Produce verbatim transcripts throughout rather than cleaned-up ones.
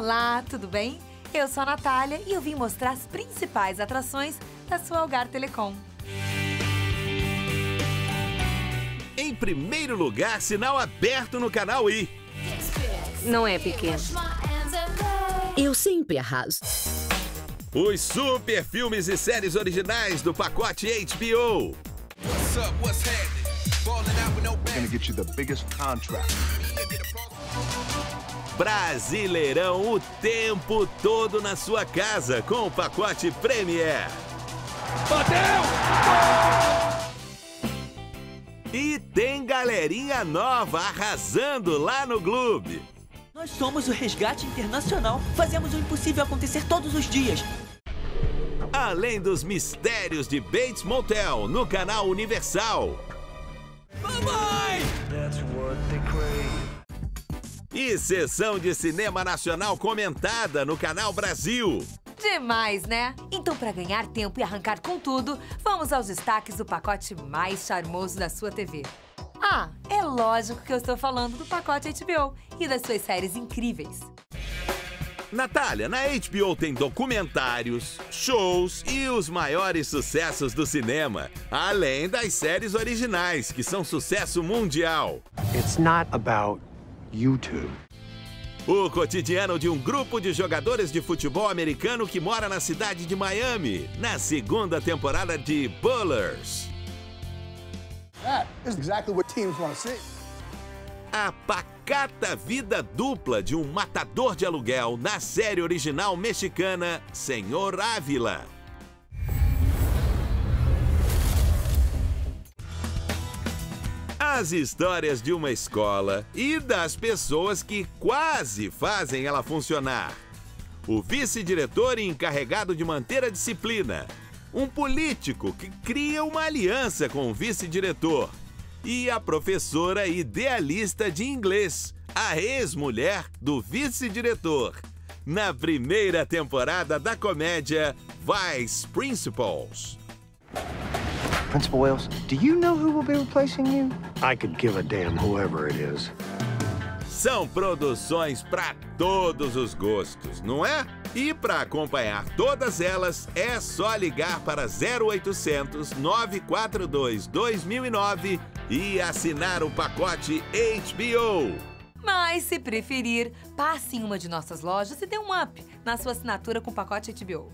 Olá, tudo bem? Eu sou a Natália e eu vim mostrar as principais atrações da sua Algar Telecom. Em primeiro lugar, sinal aberto no canal I. Não é pequeno. Eu sempre arraso. Os super filmes e séries originais do pacote H B O. Gonna get you the biggest contract. Brasileirão o tempo todo na sua casa com o pacote Premier. Bateu! E tem galerinha nova arrasando lá no Globo. Nós somos o Resgate Internacional. Fazemos o impossível acontecer todos os dias. Além dos mistérios de Bates Motel no canal Universal. Mamãe! E sessão de cinema nacional comentada no canal Brasil. Demais, né? Então, para ganhar tempo e arrancar com tudo, vamos aos destaques do pacote mais charmoso da sua T V. Ah, é lógico que eu estou falando do pacote H B O e das suas séries incríveis. Natália, na H B O tem documentários, shows e os maiores sucessos do cinema, além das séries originais, que são sucesso mundial. It's not about YouTube. O cotidiano de um grupo de jogadores de futebol americano que mora na cidade de Miami, na segunda temporada de Ballers. That is exactly what teams want to see. A pacata vida dupla de um matador de aluguel na série original mexicana Senhor Ávila. As histórias de uma escola e das pessoas que quase fazem ela funcionar. O vice-diretor e encarregado de manter a disciplina. Um político que cria uma aliança com o vice-diretor. E a professora idealista de inglês, a ex-mulher do vice-diretor. Na primeira temporada da comédia Vice Principals. Principal Wells, do you know who will be replacing you? I could give a damn whoever it is. São produções para todos os gostos, não é? E para acompanhar todas elas, é só ligar para zero oitocentos, nove quatro dois, dois mil e nove e assinar o pacote H B O. Mas, se preferir, passe em uma de nossas lojas e dê um up na sua assinatura com o pacote H B O.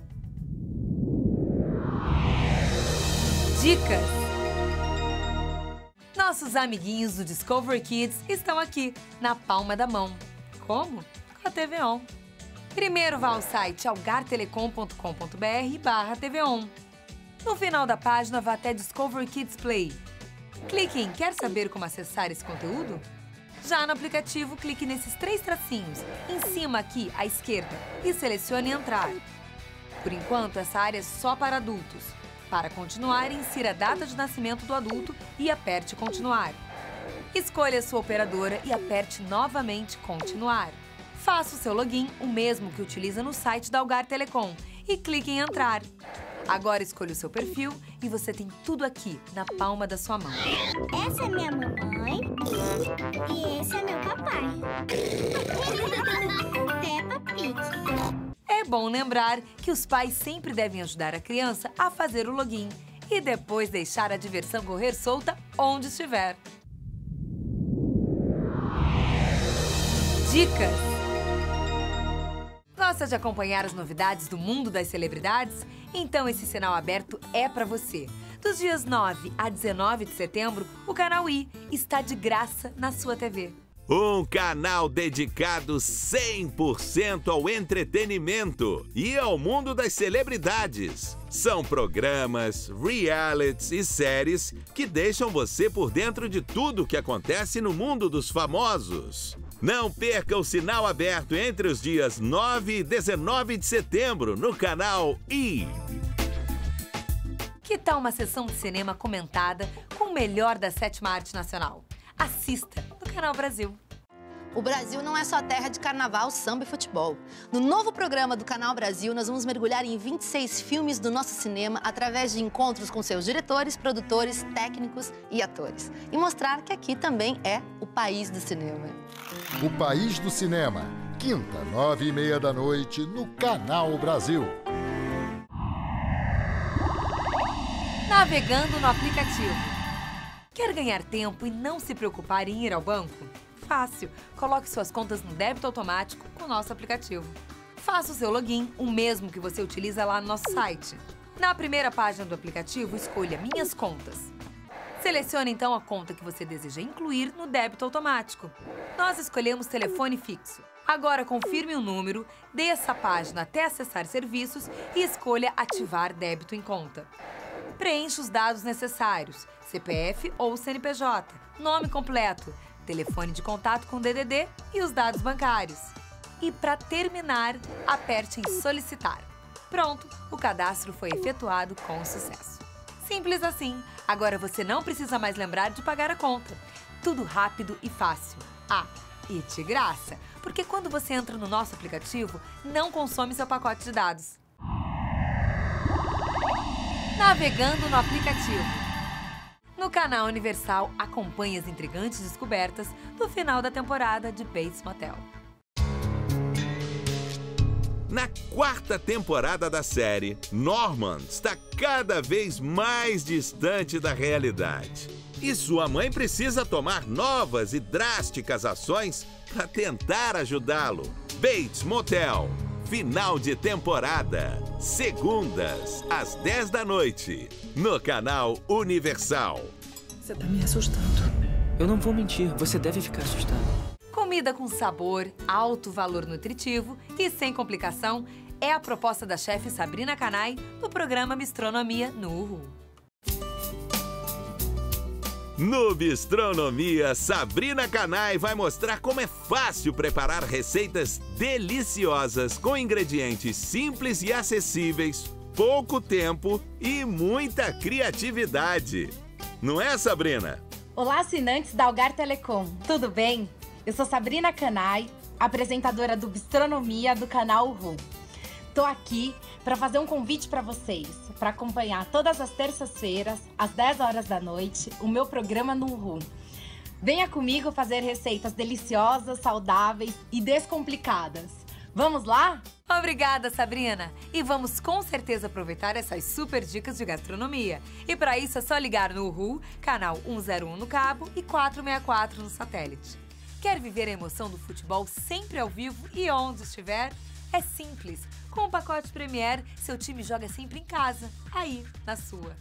Dicas! Nossos amiguinhos do Discovery Kids estão aqui, na palma da mão. Como? Com a T V On. Primeiro vá ao site algartelecom ponto com ponto br barra T V On. No final da página, vá até Discovery Kids Play. Clique em Quer saber como acessar esse conteúdo? Já no aplicativo, clique nesses três tracinhos, em cima aqui à esquerda, e selecione Entrar. Por enquanto, essa área é só para adultos. Para continuar, insira a data de nascimento do adulto e aperte Continuar. Escolha a sua operadora e aperte novamente Continuar. Faça o seu login, o mesmo que utiliza no site da Algar Telecom, e clique em Entrar. Agora escolha o seu perfil e você tem tudo aqui, na palma da sua mão. Essa é minha mamãe e esse é meu papai. Peppa Pig. É bom lembrar que os pais sempre devem ajudar a criança a fazer o login e depois deixar a diversão correr solta onde estiver. Dicas! Gosta de acompanhar as novidades do mundo das celebridades? Então esse sinal aberto é para você. Dos dias nove a dezenove de setembro, o canal I está de graça na sua T V. Um canal dedicado cem por cento ao entretenimento e ao mundo das celebridades. São programas, realities e séries que deixam você por dentro de tudo o que acontece no mundo dos famosos. Não perca o sinal aberto entre os dias nove e dezenove de setembro no canal I. Que tal uma sessão de cinema comentada com o melhor da sétima arte nacional? Assista no Canal Brasil. O Brasil não é só terra de carnaval, samba e futebol. No novo programa do Canal Brasil, nós vamos mergulhar em vinte e seis filmes do nosso cinema através de encontros com seus diretores, produtores, técnicos e atores. E mostrar que aqui também é o país do cinema. O País do Cinema, quinta, nove e meia da noite, no Canal Brasil. Navegando no aplicativo. Quer ganhar tempo e não se preocupar em ir ao banco? Fácil! Coloque suas contas no débito automático com o nosso aplicativo. Faça o seu login, o mesmo que você utiliza lá no nosso site. Na primeira página do aplicativo, escolha Minhas Contas. Selecione então a conta que você deseja incluir no débito automático. Nós escolhemos telefone fixo. Agora confirme o número, desça a página até acessar serviços e escolha ativar débito em conta. Preencha os dados necessários, C P F ou C N P J, nome completo, telefone de contato com D D D e os dados bancários. E para terminar, aperte em solicitar. Pronto, o cadastro foi efetuado com sucesso. Simples assim, agora você não precisa mais lembrar de pagar a conta. Tudo rápido e fácil. Ah, e de graça, porque quando você entra no nosso aplicativo, não consome seu pacote de dados. Navegando no aplicativo. No canal Universal, acompanhe as intrigantes descobertas do final da temporada de Bates Motel. Na quarta temporada da série, Norman está cada vez mais distante da realidade. E sua mãe precisa tomar novas e drásticas ações para tentar ajudá-lo. Bates Motel, final de temporada, segundas, às dez da noite, no canal Universal. Você tá me assustando. Eu não vou mentir, você deve ficar assustado. Comida com sabor, alto valor nutritivo e sem complicação é a proposta da chefe Sabrina Canai no programa Bistronomia no Uhu. No Bistronomia, Sabrina Canai vai mostrar como é fácil preparar receitas deliciosas com ingredientes simples e acessíveis, pouco tempo e muita criatividade. Não é, Sabrina? Olá, assinantes da Algar Telecom, tudo bem? Eu sou Sabrina Canai, apresentadora do Bistronomia do canal Uhu. Tô aqui para fazer um convite para vocês, para acompanhar todas as terças-feiras, às dez horas da noite, o meu programa no Uhu. Venha comigo fazer receitas deliciosas, saudáveis e descomplicadas. Vamos lá? Obrigada, Sabrina! E vamos com certeza aproveitar essas super dicas de gastronomia. E para isso é só ligar no Uhu, canal cento e um no cabo e quatrocentos e sessenta e quatro no satélite. Quer viver a emoção do futebol sempre ao vivo e onde estiver? É simples. Com o pacote Premier, seu time joga sempre em casa, aí, na sua.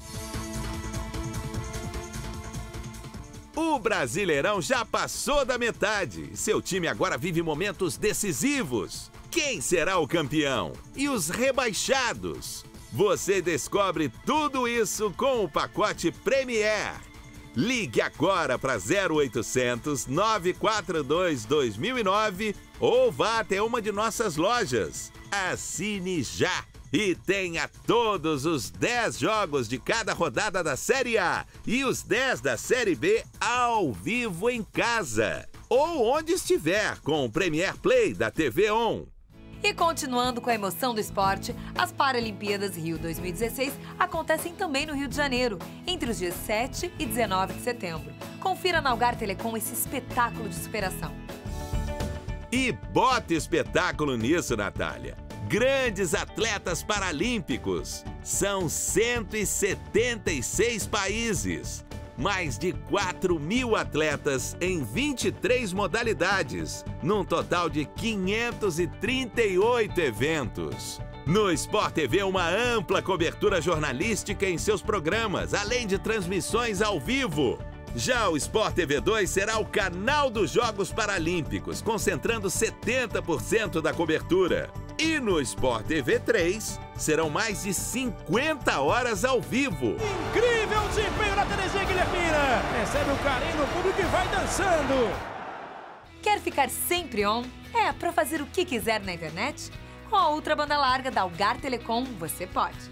O Brasileirão já passou da metade. Seu time agora vive momentos decisivos. Quem será o campeão? E os rebaixados? Você descobre tudo isso com o pacote Premier. Ligue agora para zero oitocentos, nove quatro dois, dois mil e nove ou vá até uma de nossas lojas. Assine já e tenha todos os dez jogos de cada rodada da Série A e os dez da Série B ao vivo em casa ou onde estiver com o Premier Play da T V On. E continuando com a emoção do esporte, as Paralimpíadas Rio dois mil e dezesseis acontecem também no Rio de Janeiro, entre os dias sete e dezenove de setembro. Confira na Algar Telecom esse espetáculo de superação. E bota espetáculo nisso, Natália. Grandes atletas paralímpicos. São cento e setenta e seis países. Mais de quatro mil atletas em vinte e três modalidades, num total de quinhentos e trinta e oito eventos. No Sport T V, uma ampla cobertura jornalística em seus programas, além de transmissões ao vivo. Já o Sport T V dois será o canal dos Jogos Paralímpicos, concentrando setenta por cento da cobertura. E no Sport T V três, serão mais de cinquenta horas ao vivo. Incrível desempenho na Terezinha Guilhermina! Recebe o carinho do público e vai dançando! Quer ficar sempre on? É, para fazer o que quiser na internet? Com a ultra banda larga da Algar Telecom, você pode.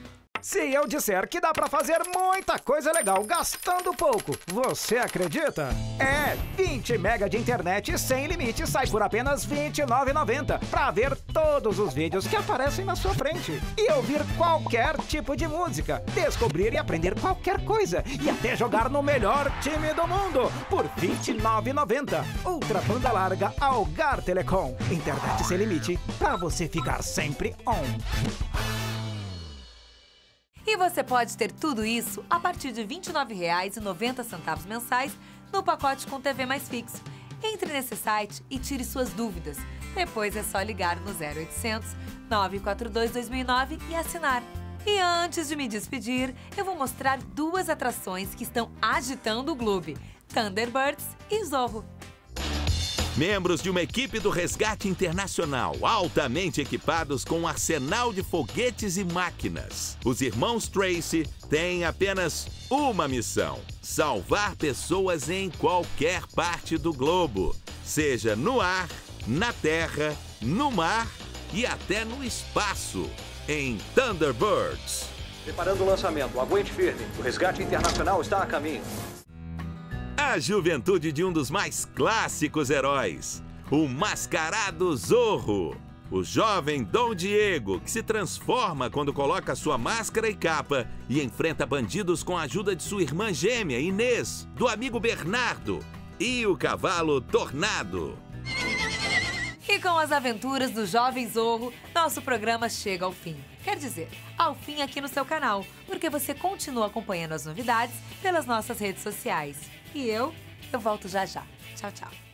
Se eu disser que dá pra fazer muita coisa legal gastando pouco, você acredita? É, vinte mega de internet sem limite sai por apenas vinte e nove reais e noventa centavos pra ver todos os vídeos que aparecem na sua frente e ouvir qualquer tipo de música, descobrir e aprender qualquer coisa e até jogar no melhor time do mundo por vinte e nove reais e noventa centavos. Ultra banda larga Algar Telecom. Internet sem limite pra você ficar sempre on. E você pode ter tudo isso a partir de vinte e nove reais e noventa centavos mensais no pacote com T V mais fixo. Entre nesse site e tire suas dúvidas. Depois é só ligar no zero oitocentos, nove quatro dois, dois mil e nove e assinar. E antes de me despedir, eu vou mostrar duas atrações que estão agitando o Gloob: Thunderbirds e Zorro. Membros de uma equipe do Resgate Internacional, altamente equipados com um arsenal de foguetes e máquinas. Os irmãos Tracy têm apenas uma missão: salvar pessoas em qualquer parte do globo, seja no ar, na terra, no mar e até no espaço, em Thunderbirds. Preparando o lançamento, aguente firme, o Resgate Internacional está a caminho. A juventude de um dos mais clássicos heróis, o mascarado Zorro. O jovem Dom Diego, que se transforma quando coloca sua máscara e capa e enfrenta bandidos com a ajuda de sua irmã gêmea, Inês, do amigo Bernardo, e o cavalo Tornado. E com as aventuras do jovem Zorro, nosso programa chega ao fim. Quer dizer, ao fim aqui no seu canal, porque você continua acompanhando as novidades pelas nossas redes sociais. E eu, eu volto já já. Tchau, tchau.